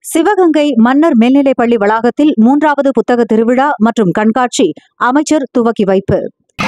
சிவகங்கை மன்னர் மேல்நிலைப்பள்ளி வளாகத்தில் 3வது புத்தக திருவிழா மற்றும் கண்காட்சி அமைச்சர் துவக்கி வைப்பு.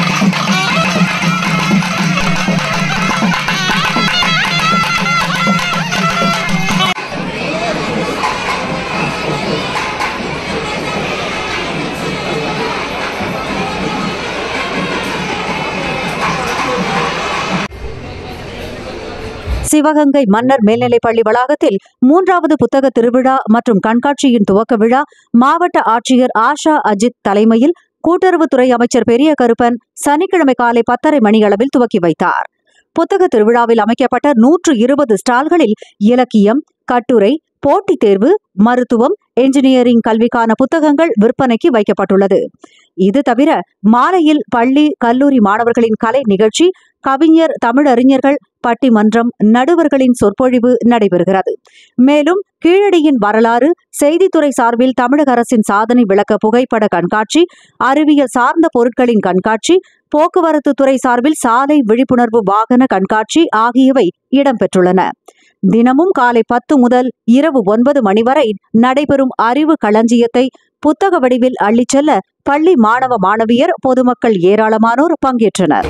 சிவகங்கை மன்னர் மேல்நிலைப்பள்ளி வளாகத்தில் 3வது புத்தக திருவிழா மற்றும் கண்காட்சியின் துவக்க விழா மாவட்ட ஆட்சியர் ஆஷா அஜித் தலைமையில் கூட்டுறவுத்துறை அமைச்சர் பெரிய கருப்பன் சனிக்கிழமை காலை 10:30 மணியளவில் துவக்கி வைத்தார். புத்தக திருவிழாவில் அமைக்கப்பட்ட 120 ஸ்டால்களில் இலக்கியம், கட்டுரை, போட்டித் தேர்வு, மருத்துவம், என்ஜினியரிங் கல்விக்கான புத்தகங்கள் விற்பனைக்கு வைக்கப்பட்டுள்ளது. இது தவிர மாலையில் பள்ளி, கல்லூரி மாணவர்களின் கலை நிகழ்ச்சி, கவிஞர், தமிழறிஞர்கள் பட்டிமன்றம், நடுவர்களின் சொற்பொழிவு நடைபெறுகிறது. மேலும் கீழடியின் வரலாறு, செய்தித்துறை சார்பில் தமிழக அரசின் சாதனை விளக்க புகைப்பட கண்காட்சி, அறிவியல் சார்ந்த பொருட்களின் கண்காட்சி, போக்குவரத்து துறை சார்பில் சாலை விழிப்புணர்வு வாகன கண்காட்சி ஆகியவை இடம்பெற்றுள்ளன. தினமும் காலை 10 முதல் இரவு 9 மணி வரை நடைபெறும் அறிவு களஞ்சியத்தை புத்தக வடிவில் அள்ளிச் செல்ல பள்ளி மாணவ மாணவியர், பொதுமக்கள் ஏராளமானோர் பங்கேற்றனர்.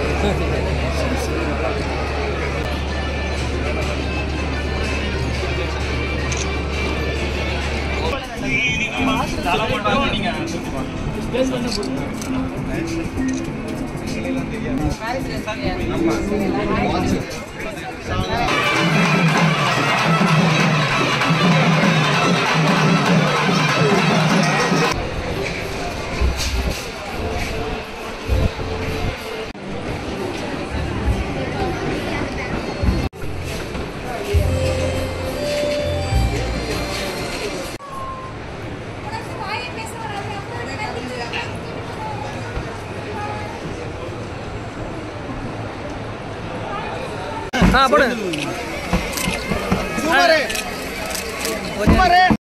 போடு.